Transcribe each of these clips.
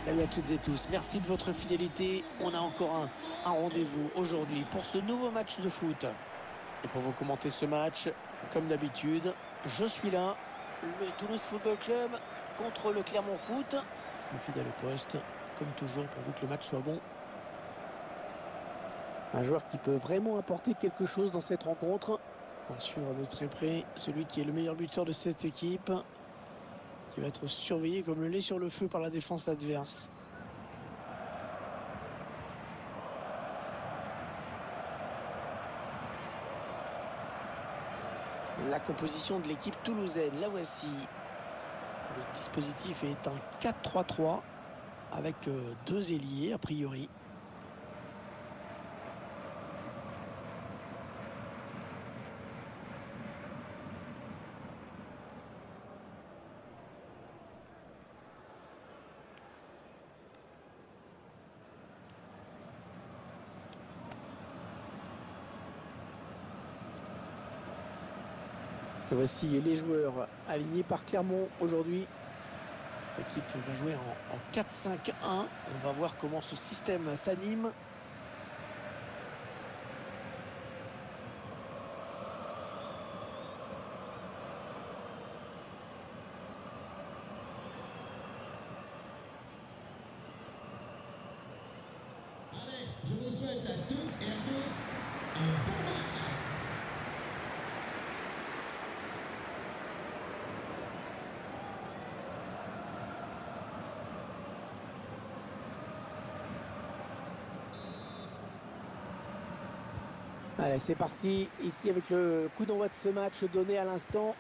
Salut à toutes et tous, merci de votre fidélité. On a encore un rendez-vous aujourd'hui pour ce nouveau match de foot. Et pour vous commenter ce match, comme d'habitude, je suis là, le Toulouse Football Club contre le Clermont Foot. Je suis fidèle au poste, comme toujours, pourvu que le match soit bon. Un joueur qui peut vraiment apporter quelque chose dans cette rencontre. On va suivre de très près celui qui est le meilleur buteur de cette équipe, qui va être surveillé comme le lait sur le feu par la défense adverse. La composition de l'équipe toulousaine, la voici. Le dispositif est un 4-3-3 avec deux ailiers a priori. Voici les joueurs alignés par Clermont aujourd'hui. L'équipe va jouer en 4-5-1. On va voir comment ce système s'anime. Allez, je vous souhaite à toutes et à tous un bon match. Allez, c'est parti. Ici avec le coup d'envoi de ce match donné à l'instant.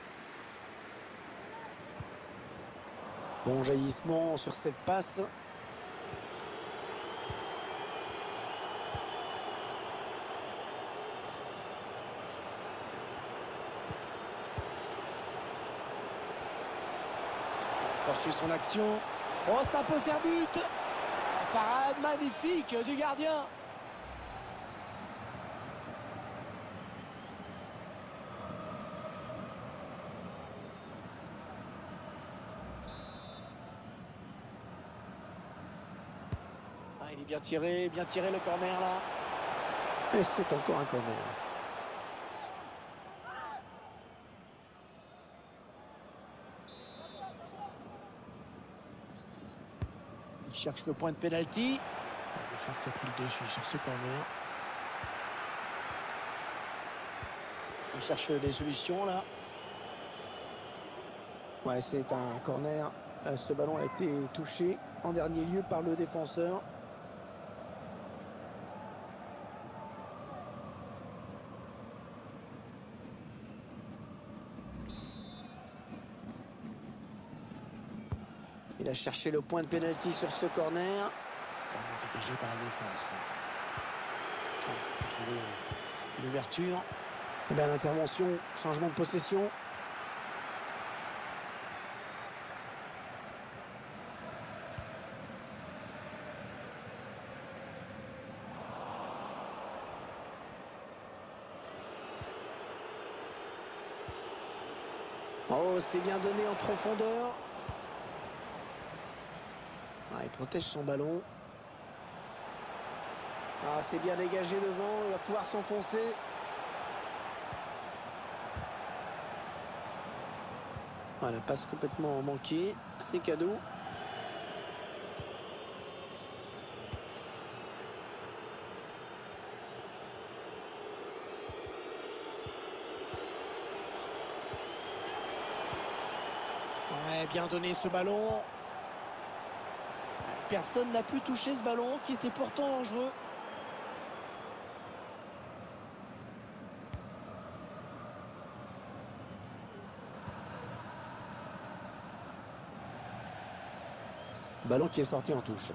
Bon jaillissement sur cette passe. Poursuit son action. Oh, ça peut faire but. La parade magnifique du gardien. Ah, il est bien tiré le corner là. Et c'est encore un corner. Il cherche le point de pénalty. La défense qui a pris le dessus sur ce corner. Il cherche les solutions là. Ouais, c'est un corner. Ce ballon a été touché en dernier lieu par le défenseur. Il a cherché le point de pénalty sur ce corner. Corner dégagé par la défense. Il faut trouver l'ouverture. Et bien l'intervention, changement de possession. Oh, c'est bien donné en profondeur. Ah, il protège son ballon. Ah, c'est bien dégagé devant. Il va pouvoir s'enfoncer. Ah, la passe complètement manquée. C'est cadeau. Ouais, bien donné ce ballon. Personne n'a pu toucher ce ballon qui était pourtant dangereux. Ballon qui est sorti en touche.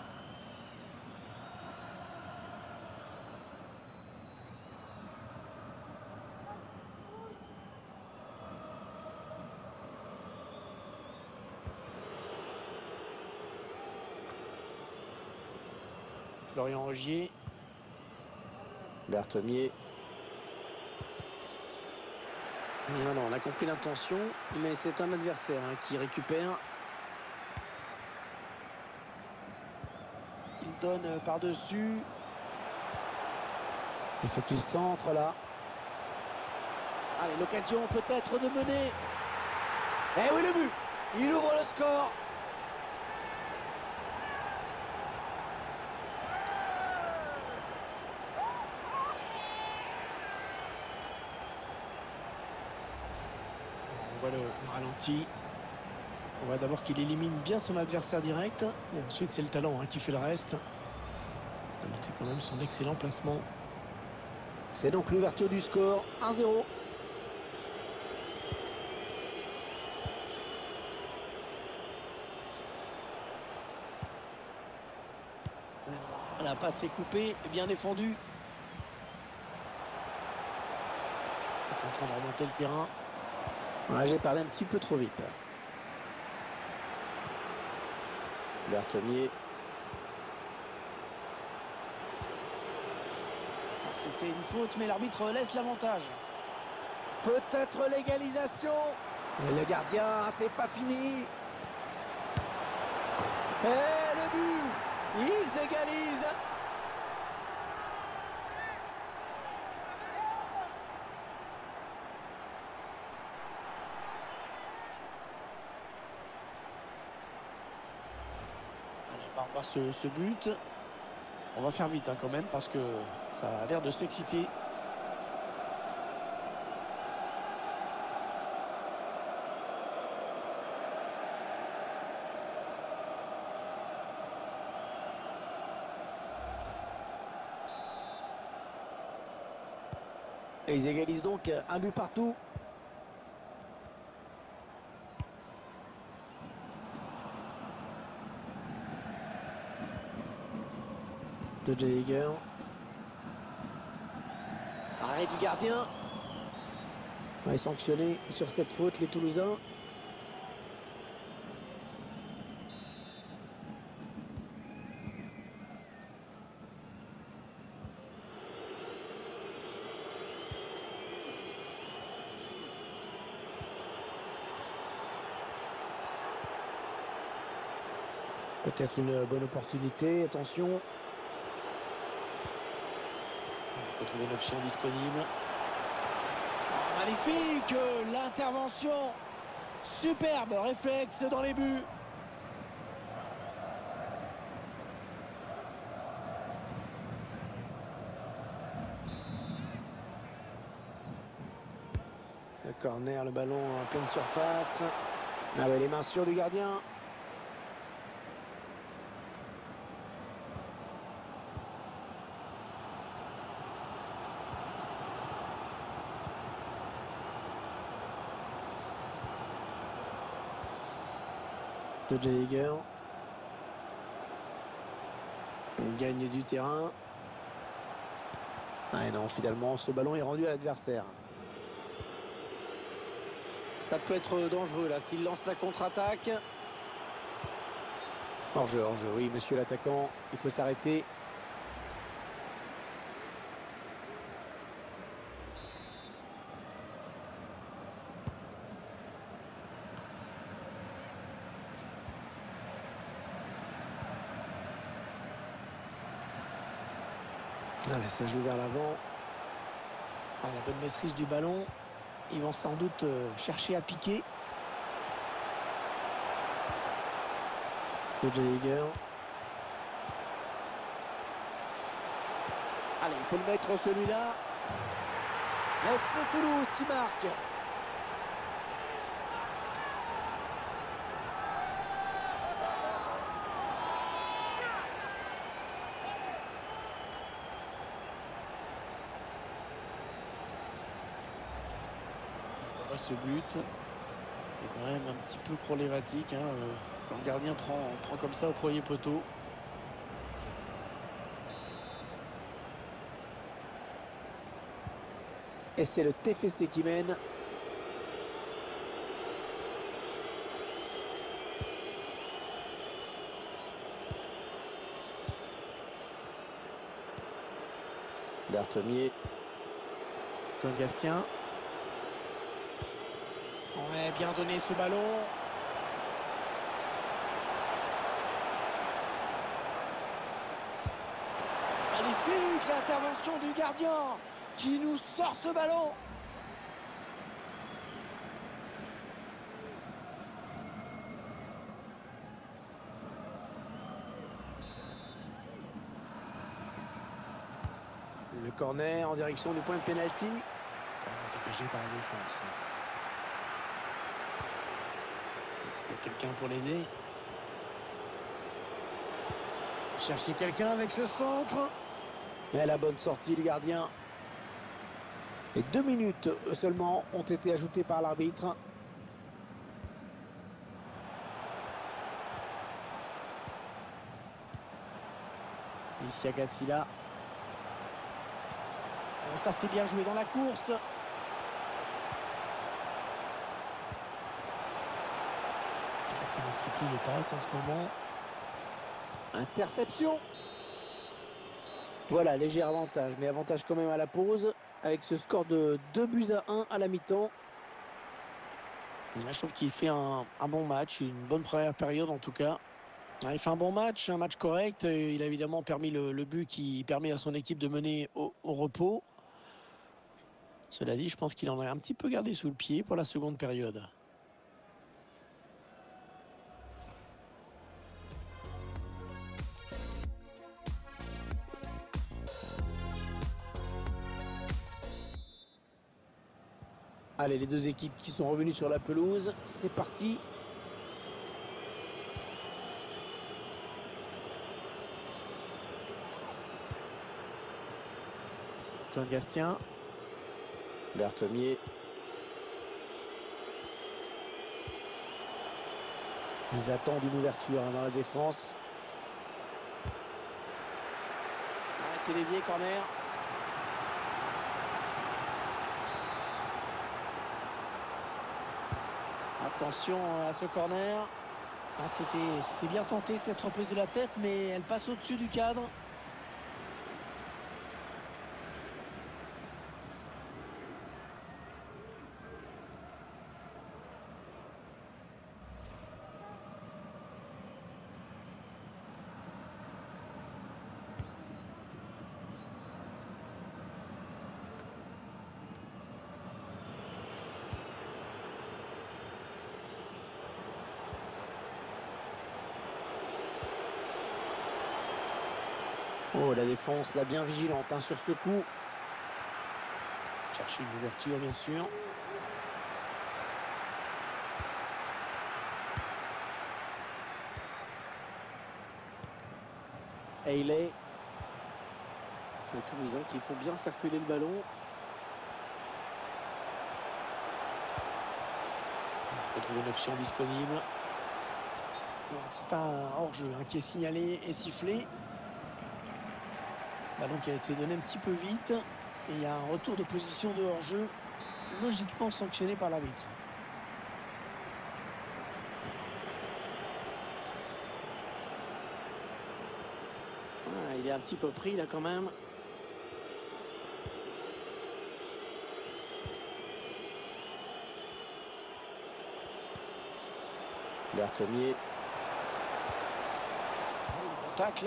Florian Ogier. Berthemier. Non, non, on a compris l'intention, mais c'est un adversaire qui récupère. donne par-dessus. Il faut qu'il centre là. Allez, l'occasion peut-être de mener. Eh oui, le but. Il ouvre le score. On voit le ralenti. On voit d'abord qu'il élimine bien son adversaire direct. Et ensuite, c'est le talent qui fait le reste. On va noter quand même son excellent placement. C'est donc l'ouverture du score, 1-0. La passe est coupée, bien défendue. Il est en train de remonter le terrain. Ouais, j'ai parlé un petit peu trop vite. Berthelier. C'était une faute, mais l'arbitre laisse l'avantage. Peut-être l'égalisation. Le gardien, c'est pas fini. Et le but. Ils égalisent. Allez, on va revoir ce but. On va faire vite quand même parce que ça a l'air de s'exciter. Et ils égalisent donc un but partout. De Jaeger. Arrêt du gardien. On va sanctionner sur cette faute les Toulousains. Peut-être une bonne opportunité, attention. Il faut trouver une option disponible. Oh, magnifique, l'intervention. Superbe réflexe dans les buts. Le corner, le ballon en pleine surface. Ah ouais, les mains sûres du gardien. De Jaeger. Il gagne du terrain. Ah et non, finalement, ce ballon est rendu à l'adversaire. Ça peut être dangereux là s'il lance la contre-attaque. Hors-jeu, oui, monsieur l'attaquant, il faut s'arrêter. Allez, ça joue vers l'avant. Ah, la bonne maîtrise du ballon. Ils vont sans doute chercher à piquer. De Jaeger. Allez, il faut le mettre celui-là. Et c'est Toulouse qui marque. Ce but, c'est quand même un petit peu problématique quand le gardien prend comme ça au premier poteau. Et c'est le TFC qui mène. Berthelier. Jean Gastien. Ouais, bien donné ce ballon. magnifique l'intervention du gardien qui nous sort ce ballon. Le corner en direction du point de pénalty. Corner dégagé par la défense. Est-ce qu'il y a quelqu'un pour l'aider? Chercher quelqu'un avec ce centre. Et la bonne sortie du gardien. Et 2 minutes seulement ont été ajoutées par l'arbitre. Ici à Cassila. Bon, ça c'est bien joué dans la course. Qui plie les passes en ce moment. Interception. Voilà, léger avantage, mais avantage quand même à la pause, avec ce score de 2-1 à la mi-temps. Je trouve qu'il fait un bon match, une bonne première période en tout cas. Il fait un bon match, un match correct. Il a évidemment permis le but qui permet à son équipe de mener au repos. Cela dit, je pense qu'il en a un petit peu gardé sous le pied pour la seconde période. Allez, les deux équipes qui sont revenues sur la pelouse, c'est parti. Jean Gastien. Berthemier. Ils attendent une ouverture dans la défense. Ouais, c'est l'évier, corner. Attention à ce corner. Ah, c'était bien tenté cette reprise de la tête, mais elle passe au-dessus du cadre. Oh, la défense, là, bien vigilante sur ce coup. Chercher une ouverture, bien sûr. Hayley. Les Toulousains qui font bien circuler le ballon. Il faut trouver une option disponible. C'est un hors-jeu qui est signalé et sifflé. Ballon qui a été donné un petit peu vite. Et il y a un retour de position de hors-jeu, logiquement sanctionné par l'arbitre. Ah, il est un petit peu pris là quand même. Berthemier. Bon tacle.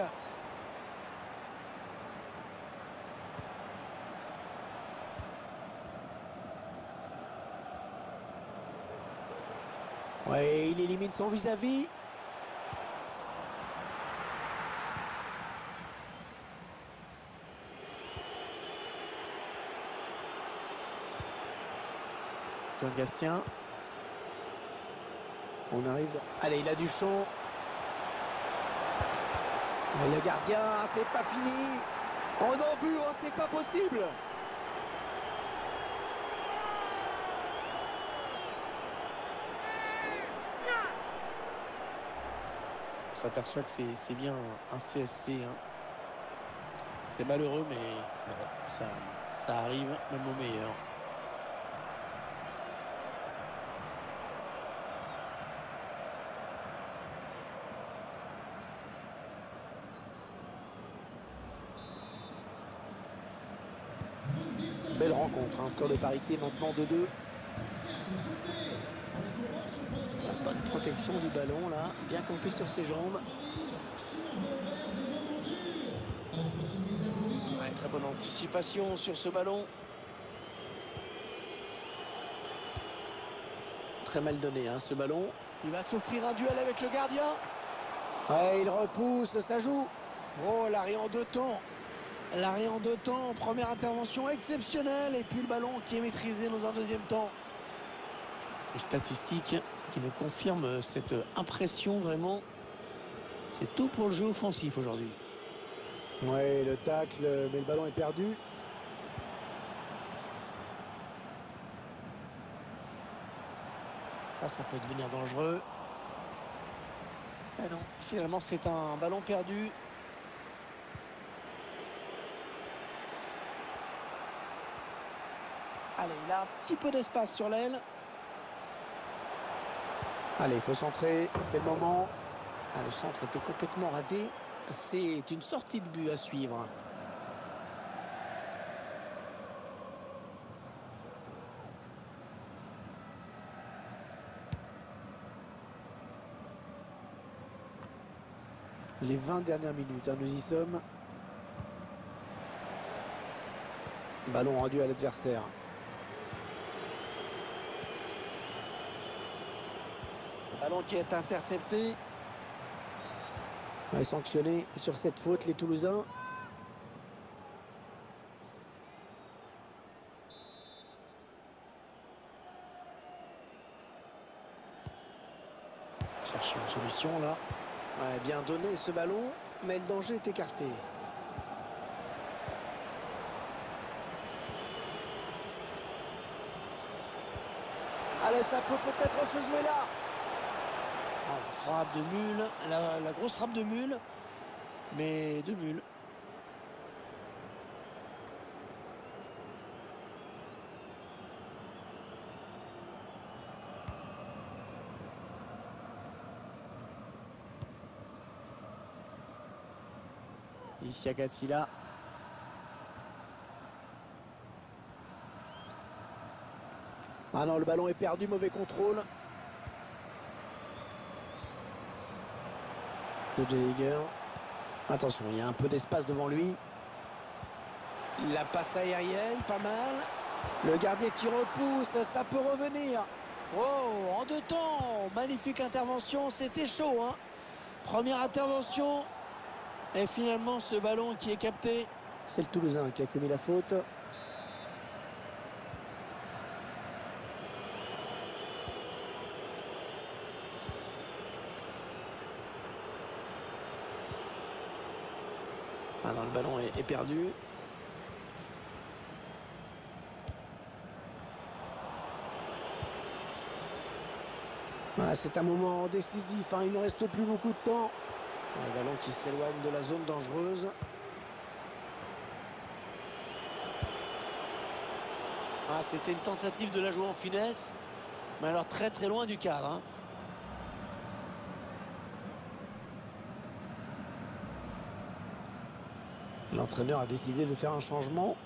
Ouais, il élimine son vis-à-vis. Jean Gastien. On arrive. Allez, il a du champ. Le gardien, c'est pas fini. Oh non, but, oh, c'est pas possible. On s'aperçoit que c'est bien un CSC. C'est malheureux, mais bon, ça arrive même au meilleur. Belle rencontre, un score de parité maintenant de 2. La bonne protection du ballon là, bien campé sur ses jambes. Très bonne anticipation sur ce ballon. Très mal donné hein, ce ballon. Il va s'offrir un duel avec le gardien. Ouais, il repousse, ça joue. Oh, l'arrêt en 2 temps. L'arrêt en 2 temps, première intervention exceptionnelle. Et puis le ballon qui est maîtrisé dans un 2e temps. Les statistiques qui nous confirment cette impression vraiment. C'est tout pour le jeu offensif aujourd'hui. Ouais, le tacle, mais le ballon est perdu. Ça peut devenir dangereux. Mais non, finalement c'est un ballon perdu. Allez, il a un petit peu d'espace sur l'aile. Allez, il faut centrer, c'est le moment. Ah, le centre était complètement raté. C'est une sortie de but à suivre. Les 20 dernières minutes, hein, nous y sommes. Ballon rendu à l'adversaire. Ballon qui est intercepté. Ouais, sanctionné sur cette faute, les Toulousains. Chercher une solution là. Ouais, bien donné ce ballon, mais le danger est écarté. Allez, ça peut peut-être se jouer là. Oh, la frappe de Mule, la grosse frappe de Mule, mais de Mule. Ici Agassila. Ah non, le ballon est perdu, mauvais contrôle. De Jaeger. Attention, il y a un peu d'espace devant lui. La passe aérienne, pas mal. Le gardien qui repousse, ça peut revenir. Oh, en 2 temps. Magnifique intervention, c'était chaud, hein. Première intervention. Et finalement, ce ballon qui est capté. C'est le Toulousain qui a commis la faute. Ah non, le ballon est perdu. Ah, c'est un moment décisif, hein. Il ne reste plus beaucoup de temps. Le ballon qui s'éloigne de la zone dangereuse. Ah, c'était une tentative de la jouer en finesse. Mais alors très très loin du cadre, hein. L'entraîneur a décidé de faire un changement.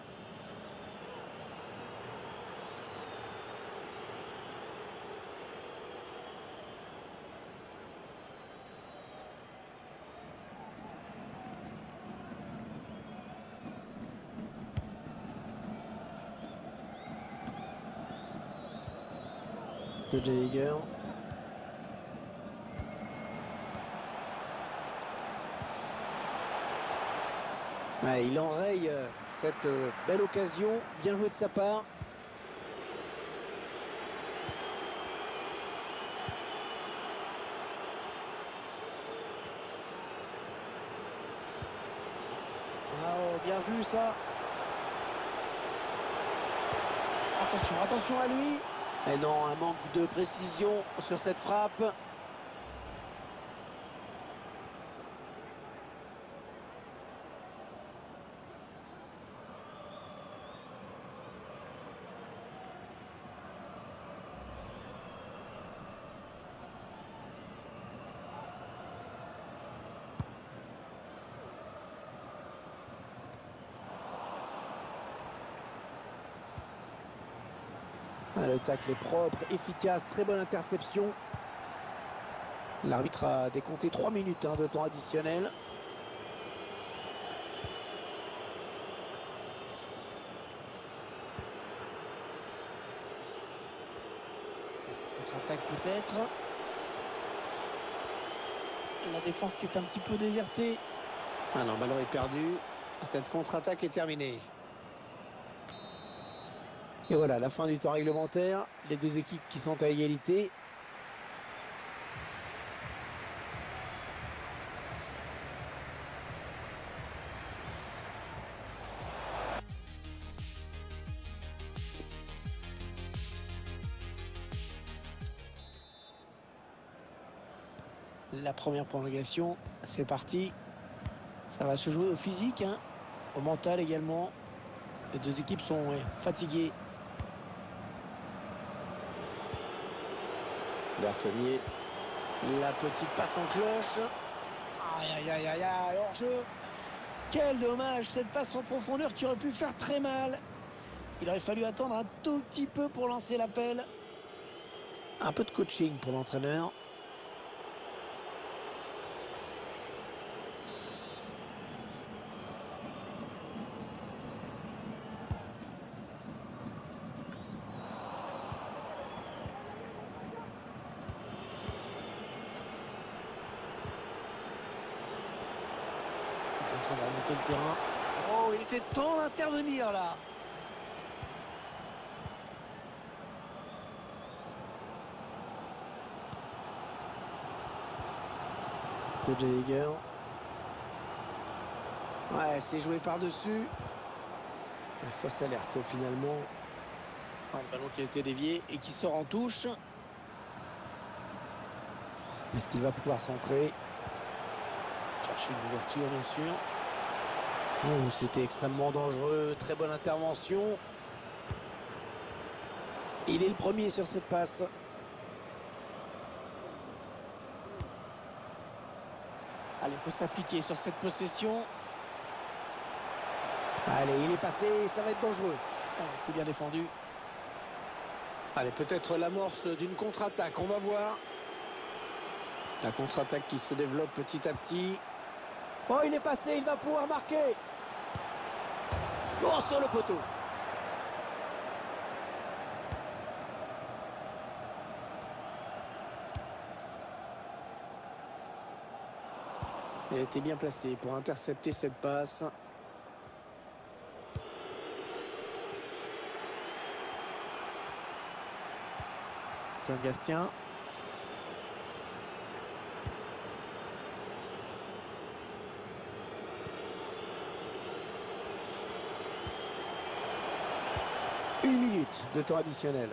De Jaeger. Ouais, il enraye cette belle occasion. Bien joué de sa part. Oh, bien vu ça. Attention, attention à lui. Et non, un manque de précision sur cette frappe. Ah, le tacle est propre, efficace, très bonne interception. L'arbitre a décompté 3 minutes de temps additionnel. Contre-attaque peut-être. La défense qui est un petit peu désertée. Ah non, ballon est perdu. Cette contre-attaque est terminée. Et voilà, la fin du temps réglementaire. Les deux équipes qui sont à égalité. La première prolongation, c'est parti. Ça va se jouer au physique, hein, au mental également. Les deux équipes sont fatiguées. Berthelier. La petite passe en cloche. Aïe, aïe, aïe, aïe, aïe, hors-jeu. Quel dommage, cette passe en profondeur qui aurait pu faire très mal. Il aurait fallu attendre un tout petit peu pour lancer l'appel. Un peu de coaching pour l'entraîneur. En train de remonter le terrain. Oh, il était temps d'intervenir là. De Jaeger. Ouais, c'est joué par-dessus. La fausse alerte finalement. Le ballon qui a été dévié et qui sort en touche. Est-ce qu'il va pouvoir centrer? Chercher une ouverture bien sûr. Oh, c'était extrêmement dangereux. Très bonne intervention. Il est le premier sur cette passe. Allez, il faut s'appliquer sur cette possession. Allez, il est passé, ça va être dangereux. C'est bien défendu. Allez, peut-être l'amorce d'une contre-attaque, on va voir. La contre-attaque qui se développe petit à petit. Oh, il est passé, il va pouvoir marquer. Oh, sur le poteau. Elle était bien placée pour intercepter cette passe. Jean Gastien. Une minute de temps additionnel.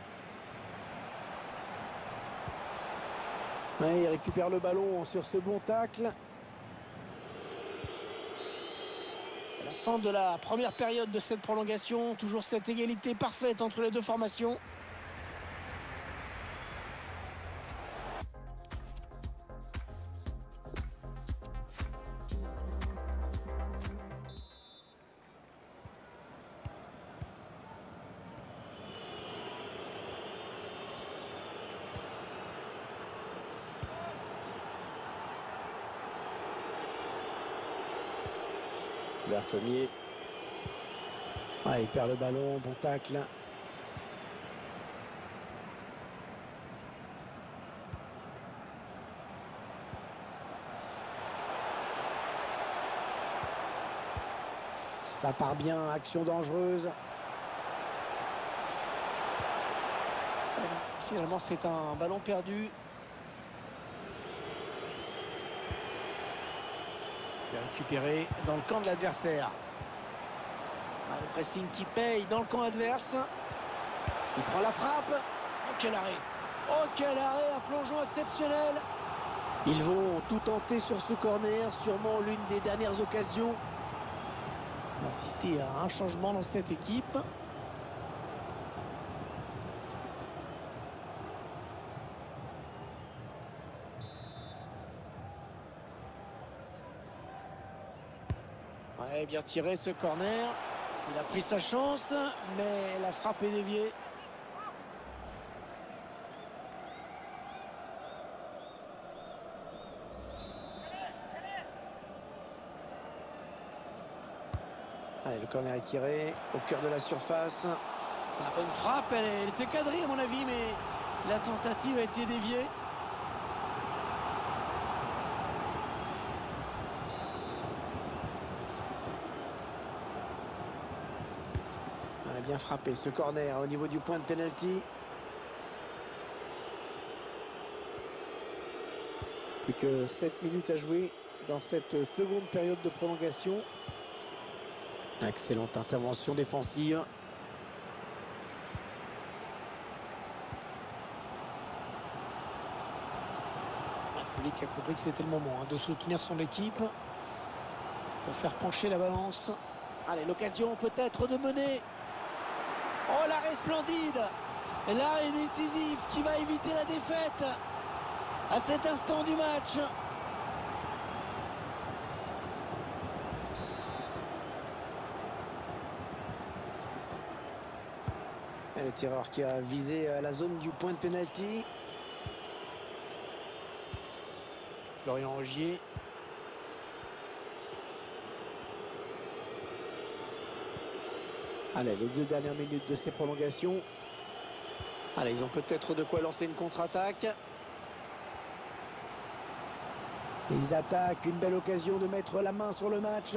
Ouais, il récupère le ballon sur ce bon tacle. À la fin de la première période de cette prolongation, toujours cette égalité parfaite entre les deux formations. Berthelier. Ah, il perd le ballon, bon tacle. Ça part bien, action dangereuse. Finalement, c'est un ballon perdu. Récupéré dans le camp de l'adversaire. Le pressing qui paye dans le camp adverse. Il prend la frappe. Oh, quel arrêt! Oh, quel arrêt! Un plongeon exceptionnel. Ils vont tout tenter sur ce corner. Sûrement l'une des dernières occasions. On va assister à un changement dans cette équipe. Ouais, bien tiré ce corner. Il a pris sa chance, mais la frappe est déviée. Allez, le corner est tiré au cœur de la surface. La bonne frappe, elle était cadrée à mon avis, mais La tentative a été déviée. On a bien frappé ce corner au niveau du point de pénalty. Plus que 7 minutes à jouer dans cette seconde période de prolongation. Excellente intervention défensive. Le public a compris que c'était le moment de soutenir son équipe pour faire pencher la balance. Allez, l'occasion peut-être de mener. Oh, l'arrêt splendide! L'arrêt décisif qui va éviter la défaite à cet instant du match. Et le tireur qui a visé la zone du point de pénalty. Florian Ogier. Allez, les 2 dernières minutes de ces prolongations. Allez, ils ont peut-être de quoi lancer une contre-attaque. Ils attaquent, une belle occasion de mettre la main sur le match.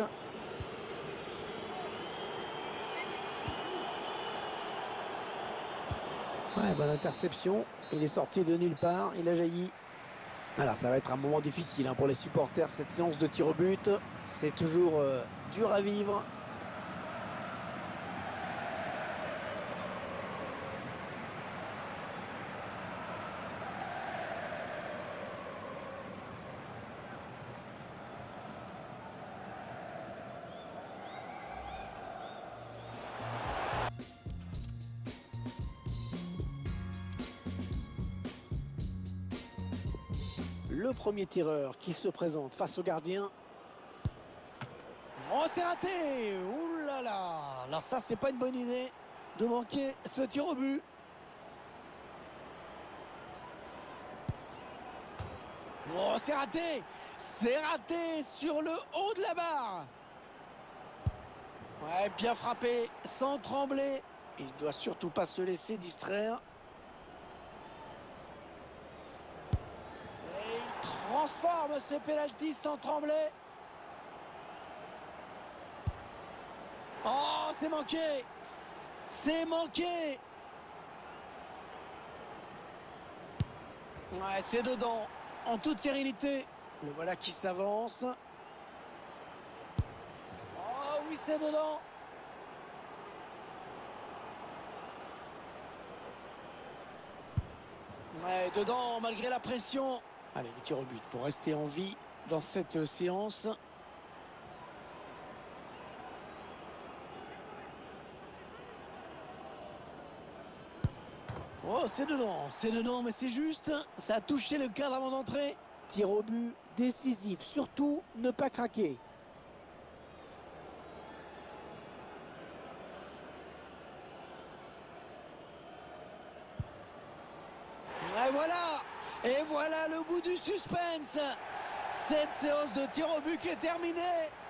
Ouais, bonne interception. Il est sorti de nulle part, il a jailli. Alors ça va être un moment difficile pour les supporters, cette séance de tir au but. C'est toujours dur à vivre. Le premier tireur qui se présente face au gardien. Oh, c'est raté! Ouh là là! Alors ça, c'est pas une bonne idée de manquer ce tir au but. Oh, c'est raté! C'est raté sur le haut de la barre. Ouais, bien frappé, sans trembler. Il doit surtout pas se laisser distraire. Et il transforme ce pénalty sans trembler. Oh, c'est manqué! C'est manqué! Ouais, c'est dedans. En toute sérénité. Le voilà qui s'avance. Oh oui, c'est dedans. Ouais, dedans malgré la pression. Allez, le tir au but pour rester en vie dans cette séance. Oh, c'est dedans, mais c'est juste. Ça a touché le cadre avant d'entrer. Tir au but décisif, surtout ne pas craquer. Et voilà le bout du suspense. Cette séance de tir au but qui est terminée.